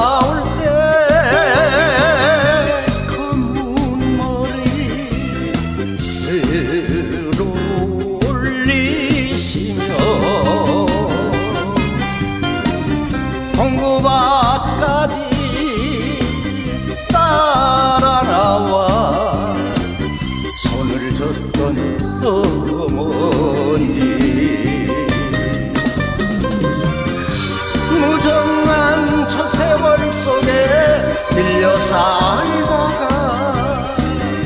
나올 때 검은 머리 쓸어 올리시며 공구밭까지 따라 나와 손을 줬던 어머니 무정한 저 세월 속에 밀려 살다가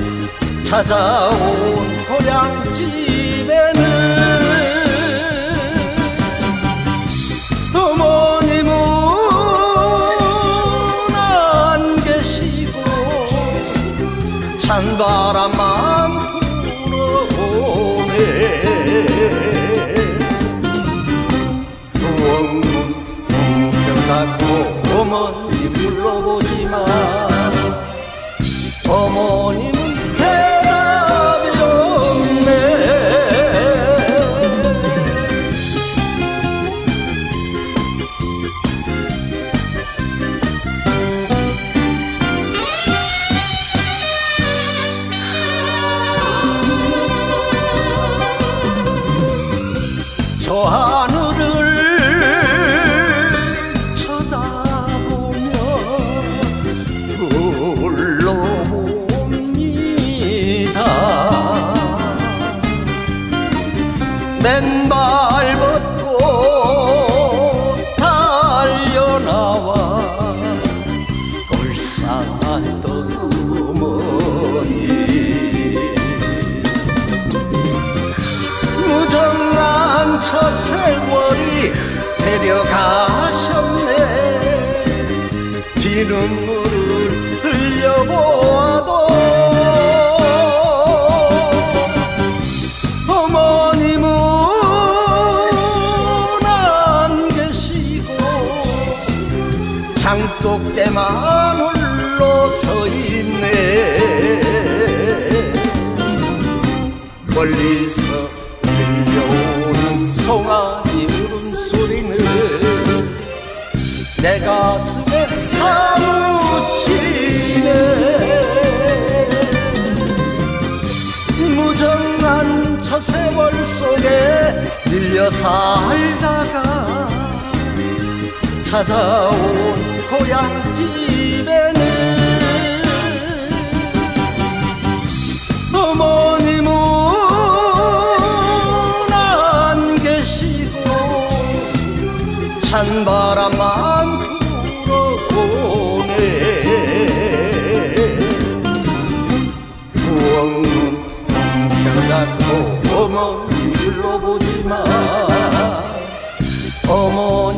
찾아온 고향집에는 어머님은 안 계시고 찬바람만 불어오네. 부엌문 닫고 어머니 불러보지만 어머님은 대답이 없네. 저 하늘을 맨발 벗고 달려나와 울상한 어머니 무정한 저 세월이 데려가셨네. 비눈물을 흘려보아도 장독대만 홀로 서 있네. 멀리서 들려오는 송아지 울음소리는 내 가슴에 사무치네. 무정한 저 세월 속에 밀려 살다가 찾아온 고향집에는 어머님은 안 계시고 찬바람만 불어오네. 부엌문 닫고 어머니 불러보지만 어머니